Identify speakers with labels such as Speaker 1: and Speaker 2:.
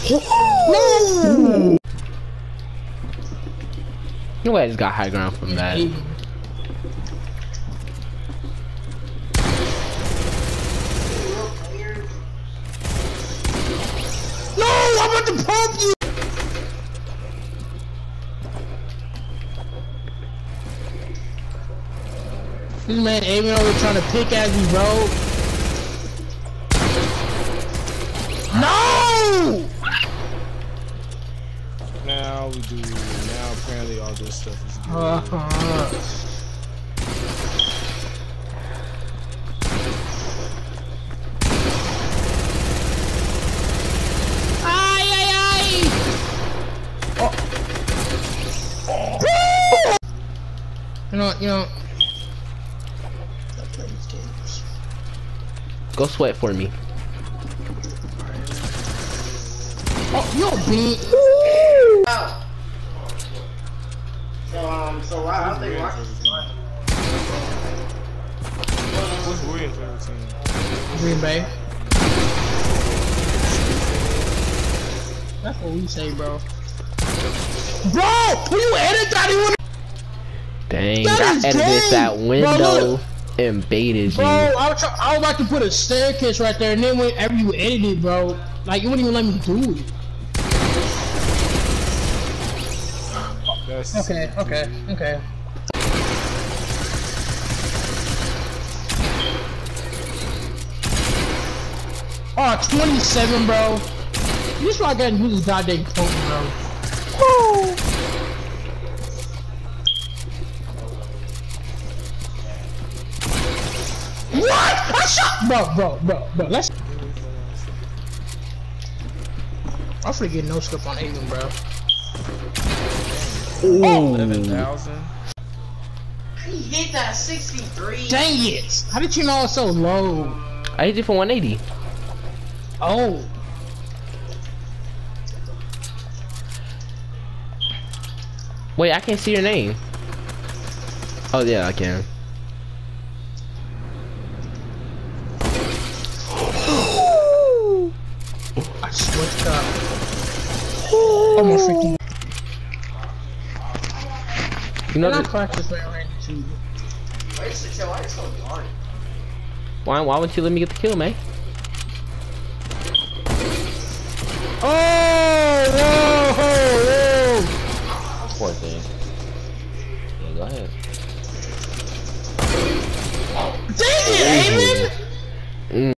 Speaker 1: No!
Speaker 2: No way I just got high ground from that.
Speaker 1: No! I'm about to pump you! This man aiming over trying to pick at me, bro. No!
Speaker 3: Now we do. Now apparently all this stuff is good.
Speaker 1: Ay, ay, ay! Oh. You know.
Speaker 2: Go sweat for me.
Speaker 1: Oh, yo, bitch.
Speaker 4: So why don't they watch this?
Speaker 3: What's Williams' favorite team?
Speaker 1: Green Bay. That's what we say, bro. Bro, who you edited that?
Speaker 2: Dang, I edited that window and baited you.
Speaker 1: Bro, I was about to put a staircase right there, and then whenever you edited, bro, like you wouldn't even let me do it. Okay. Oh, 27, bro. This is why I gotta use this goddamn coat, bro. Woo! What? I shot, bro. Let's. I'm finna get no scope on Aiden, bro.
Speaker 2: Ooh.
Speaker 3: 11,000.
Speaker 4: He hit that 63.
Speaker 1: Dang it! How did you know it's so low?
Speaker 2: I hit it for 180.
Speaker 1: Oh.
Speaker 2: Wait, I can't see your name. Oh yeah, I can.
Speaker 1: I switched up. Almost 50.
Speaker 2: You know
Speaker 1: I
Speaker 2: that?
Speaker 1: practice man right too.
Speaker 4: Wait, so why are you so dark?
Speaker 2: Why wouldn't you let me get the kill, man?
Speaker 1: Oh, whoa.
Speaker 2: Poor thing. Yeah, go ahead.